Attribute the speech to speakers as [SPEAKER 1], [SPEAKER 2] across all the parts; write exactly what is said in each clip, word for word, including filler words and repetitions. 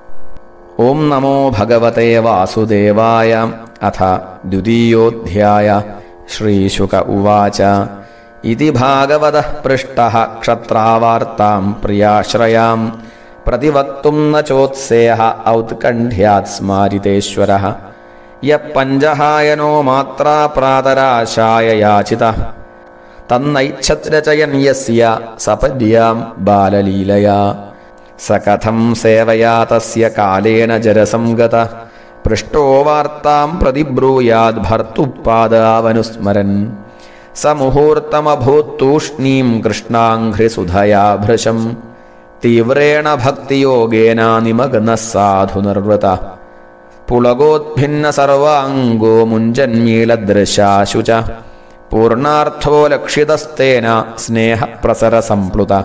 [SPEAKER 1] ഓം നമോ ഭഗവതേ വാസുദേവായ. അഥ ദ്വിതീയോധ്യായ. ശ്രീശുക ഉവാച. ഇതി ഭാഗവതഃ പൃഷ്ടഃ ക്ഷത്രാവാർത്താം പ്രിയാശ്രയാം പ്രതിവക്തും ന ചോത്സേഹ ഔത്കണ്ഠ്യാത് സ്മാരിതേശ്വരഃ യഃ പഞ്ചഹായനോ മാത്രാ പ്രാതരാശായ യാചിതഃ തന്നൈച്ഛത്രചയൻ യസ്യ സപദ്യാം ബാലലീലയാ സ കഥം സേവയാ തസ്യ കാലേന ജരസംഗതഃ പൃഷ്ടോ വാർത്താം പ്രതിബ്രൂയാദ് ഭർത്തുപാദാവനുസ്മരൻ സ മുഹൂർത്തമഭൂത്തൂഷ്ണീം കൃഷ്ണാംഘ്രിസുധയാ ഭൃശം തീവ്രേണ ഭക്തിയോഗേന നിമഗ്നഃ സാധു നിർവൃതഃ പുളകോദ്ഭിന്ന സർവാംഗോ മുഞ്ചന്മീലദൃശാശു ച പൂർണാർത്ഥോ ലക്ഷിതസ്തേന സ്നേഹപ്രസര സംപ്ലുത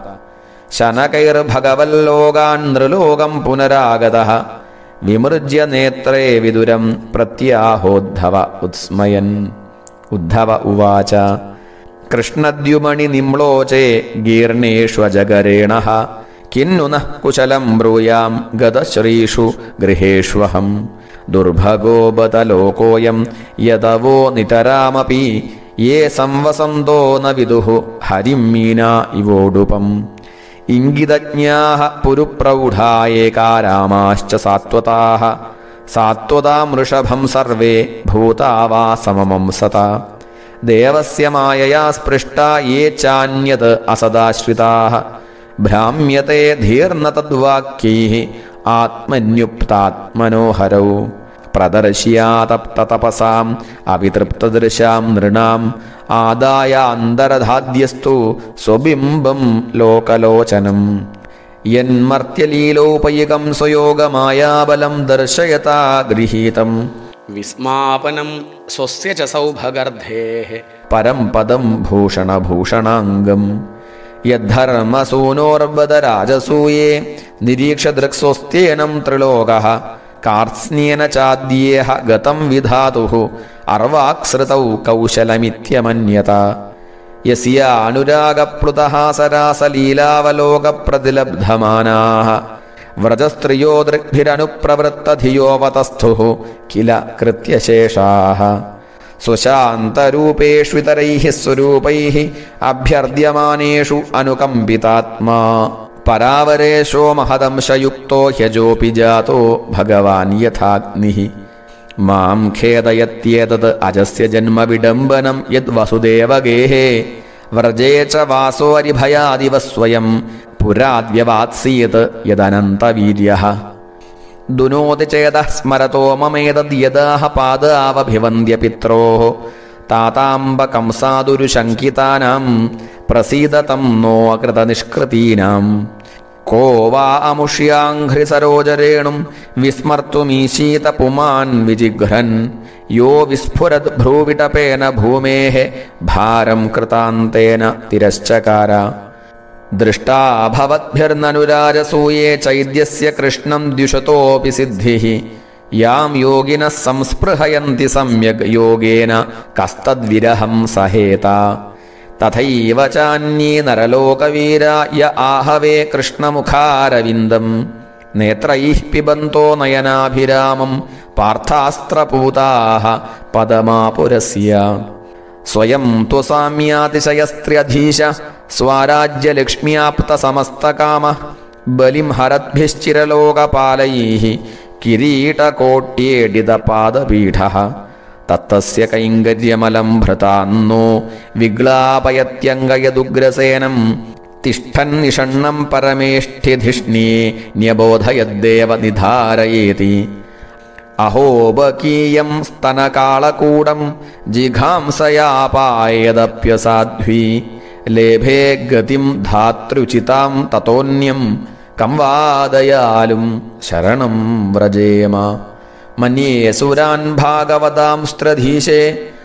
[SPEAKER 1] ശനകൈർഭഗവല്ലോകാൻ നൃലോകം പുനരാഗതഃ വിമൃജ്യ നേത്രേ വിദുരം പ്രത്യാഹോദ്ധവ ഉത്സ്മയൻ. ഉദ്ധവ ഉവാച. കൃഷ്ണദ്യുമണി നിമ്ലോചേ ഗീർണേഷ്വജഗരേണഃ കിന്നു നഃ കുശലം ബ്രൂയാം ഗതശ്രീഷു ഗൃഹേഷ്വഹം ദുർഭഗോ ബത ലോകോയം യദവോ നിതരാമപി യേ സംവസന്തോ ന വിദുഃ ഹരിം മീനാ ഇവോടുപം ഇംഗിതജ്ഞാഃ പുരുപ്രൗഢാ ഏകാരാമാശ്ച സാത്വതാഃ സാത്വതാം വൃഷഭം സർവേ ഭൂതാവാ സമമംസത ദേവസ്യ മായയാ സ്പൃഷ്ടാ യേ ചാന്യത് അസദാശ്രിതാഃ ഭ്രാമ്യത്തെ ധീർന തദ്വാക്യൈഃ ആത്മന്യുക്താത്മനോഹരൗ പ്രദർശ്യാതപ്തതപസാം അവിതൃപ്തദൃശാം നൃണാം ആദായ അന്തരധാദ്യസ്തു സ്വബിംബം ലോകലോചനം യന്മർത്യലീലോപയികം സ്വയോഗമായാബലം ദർശയതാ ഗൃഹീതം വിസ്മാപനം സ്വസ്യ ച സൗഭഗർദ്ധേഃ പരം പദം ഭൂഷണഭൂഷണാംഗം യദ്ധർമ്മസൂനോർബദരാജസൂയേ നിരീക്ഷ ദൃക്സ്വസ്ത്യേനം ത്രിലോകഃ കാർസ്ന്യേന ചാദ്യേഹ ഗതം വിധാതുഃ അർവാക്സൃതൗ കൗശലമിത്യമന്യത യസ്യ അനുരാഗപ്ലുതഃ സരാസലീലാവലോകപ്രതിലബ്ധമാനാഃ വ്രജസ്ത്രിയോ ദൃഗ്ഭിരനുപ്രവൃത്തധിയോവതസ്ഥുഃ കില കൃത്യശേഷാഃ സ്വശാന്തരൂപേഷ്വിതരൈഃ സ്വരൂപൈഃ അഭ്യർദ്യമാനേഷു അനുകമ്പിതാത്മാ പരാവരേശോ മഹദംശയുക്തോ ഹ്യജോപി ജാതോ ഭഗവാൻ യഥാഗ്നിഃ മാം ഖേദയത്യേതത് അജസ്യ ജന്മവിഡംബനം യത് വസുദേവഗേഹ വ്രജേ ച വാസോ അരിഭയാദിവ സ്വയം പുരാദ്വ്യവാത്സീത് യദനന്തവീര്യഃ ദുനോതി ചേതഃ സ്മരതോ മമേതദ് യദാഹ പാദാവഭിവന്ദ്യ പിത്രോഃ താതാംബകംസാദുരുശങ്കിതാനാം പ്രസീദതം നോ അകൃതനിഷ്കൃതീനാം കോ വാ അമുഷ്യാഘ്രിസരോജരേണും വിസ്മർത്തുമീശീത പുമാൻ വിജിഘ്രൻ യോ വിസ്ഫുരദ് ഭ്രൂവിടപേന ഭൂമേഃ ഭാരം കൃതാന്തേന തിരശ്ചകാര ദൃഷ്ടാ ഭവദ്ഭിർനനുരാജസൂയേ ചൈദ്യസ്യ കൃഷ്ണം ദ്യുഷതോപി സിദ്ധിഃ യാം യോഗിനഃ സംസ്പൃഹയന്തി സമ്യഗ് യോഗേന കസ്തദ്വിരഹം സഹേത തഥൈവ ചാന്യേ നരലോകവീരാ യ ആഹവേ കൃഷ്ണമുഖാരവിന്ദം നേത്രൈഃ പിബന്തോ നയനാഭിരാമം പാർത്ഥാസ്ത്രപൂതാഃ പദമാപുരസ്യ സ്വയം ത്വസാമ്യാതിശയസ്ത്ര്യധീശ സ്വാരാജ്യലക്ഷ്മ്യാപ്തസമസ്തകാമഃ ബലിം ഹരദ്ഭിശ്ചിരലോകപാലൈഃ കിരീടകോട്യേഡിതപാദപീഠഃ തത്തസ്യ കൈങ്കര്യമലം ഭൃതാന്നോ വിഗ്ലാപയത്യംഗയദുഗ്രസേനം തിഷ്ഠൻ നിഷണ്ണം പരമേഷ്ഠ്യധിഷ്ണ്യേ ന്യബോധയദ്ദേവ നിധാരയേതി അഹോബകീയം സ്തനകാളകൂടം ജിഘാംസയാപായദപ്യസാധ്വീ ലേഭേ ഗതിം ധാതൃചിതാം തതോന്യം കം വാദയാലും ശരണം വ്രജേമ. മന്യേ സുരാൻ ഭാഗവതാംസ്ത്രധീശേ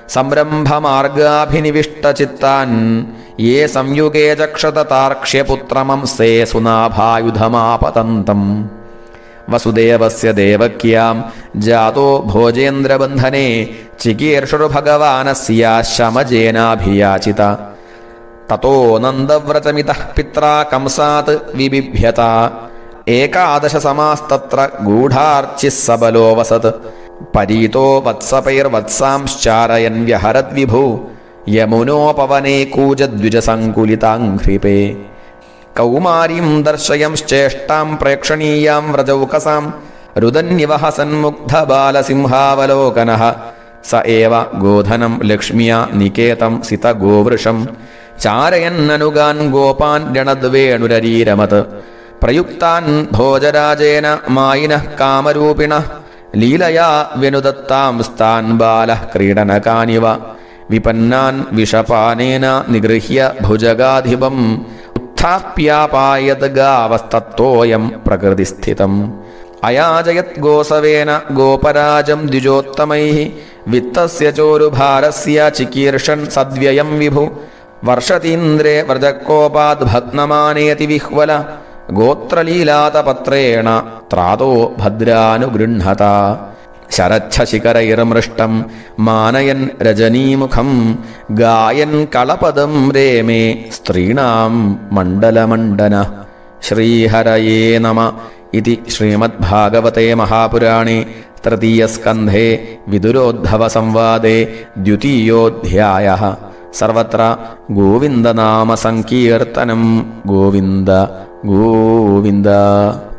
[SPEAKER 1] സംരംഭമാർഗാഭിനിവിഷ്ടചിത്താൻ യേ സംയുഗേ ചക്ഷതതാർക്ഷ്യപുത്രമംസേ സുനാഭായുധമാപതന്തം വസുദേവസ്യ ദേവക്യാം ജാതോ ഭോജേന്ദ്രബന്ധനെ ചികീർഷുർഭഗവാനസ്യ ശമജേനാഭിയാചിത തതോ നന്ദവ്രതമിതഃ പിത്രാ കംസാത് വിബിഭ്യത ഏകാദശ സമാസ്തത്ര ഗൂഢാർച്ചിഃ സബലോ വസത് പരീതോ വത്സപൈർവത്സാംശ്ചാരയൻ വ്യഹരത് വിഭു യമുനോപവനേ കൂജദ്വിജസങ്കുലിതാംഘ്രിപേ കൗമാരീം ദർശയംശ്ചേഷ്ടാം പ്രേക്ഷണീയാം വ്രജൗകസാം രുദന്യവഹസന്മുഗ്ധബാലസിംഹാവലോകനഃ സ ഏവ ഗോധനം ലക്ഷ്മ്യാ നികേതം സിതഗോവൃഷം ചാരയന്നനുഗാൻ ഗോപാൻ രണദ്വേണുരരീരമത് പ്രയുക്താൻ ഭോജരാജേന മായിനഃ കാമരൂപിണഃ ലീലയാ വ്യനുദത്താംസ്താൻ ബാലഃ ക്രീഡനകാനിവ വിപന്നാൻ വിഷപാനേന നിഗൃഹ്യ ഭുജഗാധിപം ഉത്ഥാപ്യാപായത് ഗാവസ്തത്തോയം പ്രകൃതിസ്ഥിതം അയാജയത് ഗോസവേന ഗോപരാജം ദ്വിജോത്തമൈഃ വിത്തസ്യ ചോരുഭാരസ്യ ചികീർഷൻ സദ്വ്യയം വിഭു വർഷതീന്ദ്രേ വ്രജകോപാദ് ഭഗ്നമാനേതി വിഹ്വല ഗോത്രലീലാതപത്രേണ ത്രാതോ ഭദ്രാനുഗൃഹ്ണത ശരച്ഛശിഖരൈർമൃഷ്ടം മാനയൻ രജനീമുഖം ഗായൻ കളപദം രേമേ സ്ത്രീണാം മണ്ഡലമണ്ഡന. ശ്രീഹരയേ നമ. ഇതി ശ്രീമദ്ഭാഗവതേ മഹാപുരാണേ തൃതീയസ്കന്ധേ വിദുരോദ്ധവസംവാദേ ദ്വിതീയോऽധ്യായഃ. സർവത്ര ഗോവിന്ദനാമസങ്കീർത്തനം. ഗോവിന്ദ ഗോവിന്ദ.